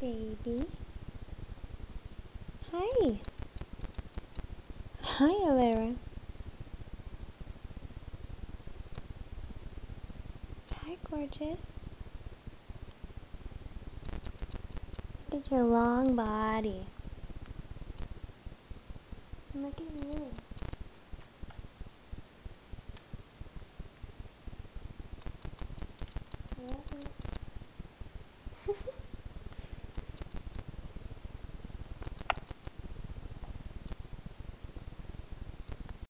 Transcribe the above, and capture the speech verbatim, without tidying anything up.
baby. Hi. Hi, Alara. Hi, gorgeous. Look at your long body. Look at you.